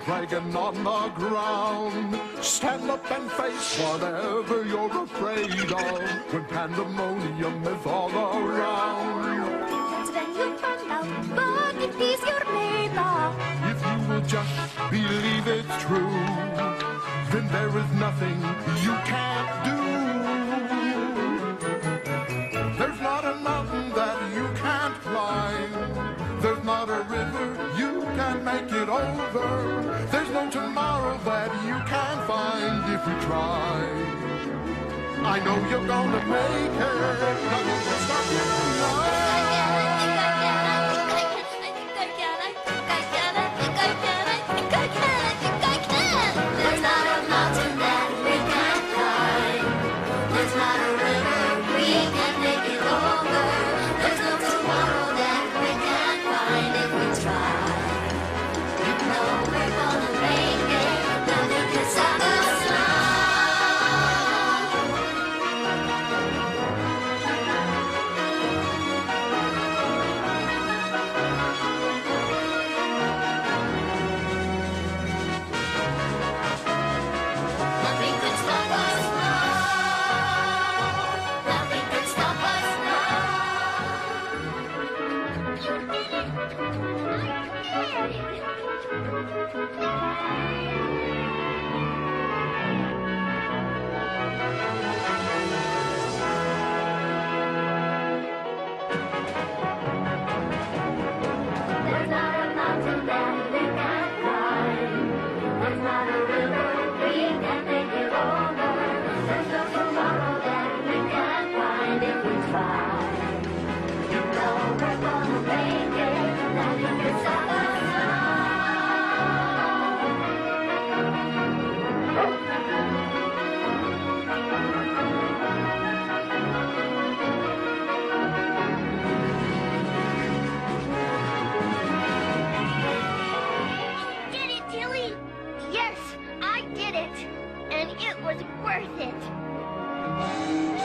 dragging on the ground. Stand up and face whatever you're afraid of when pandemonium is all around. That's when you find out, but if he's your neighbor, if you will just believe it's true, then there is nothing you can't do. There's not a mountain that you can't climb. There's not a river you can't make it over. There's no tomorrow that you can't find if you try. I know you're gonna make it. Nothing will stop you tonight. there's not a mountain that we can't climb. There's not a river we can't make it over. There's no tomorrow that we can't find if we try. You know we're gonna make it. Nothing can stop us now. Nothing can stop us now. Nothing can stop us now. You did it. There's not a mountain that we can't climb. There's not a river we can't make it over. There's no tomorrow that we can't find if we try. You know we're gonna make it. Nothing can stop us now. You did it, Tillie! Yes, I did it! And it was worth it!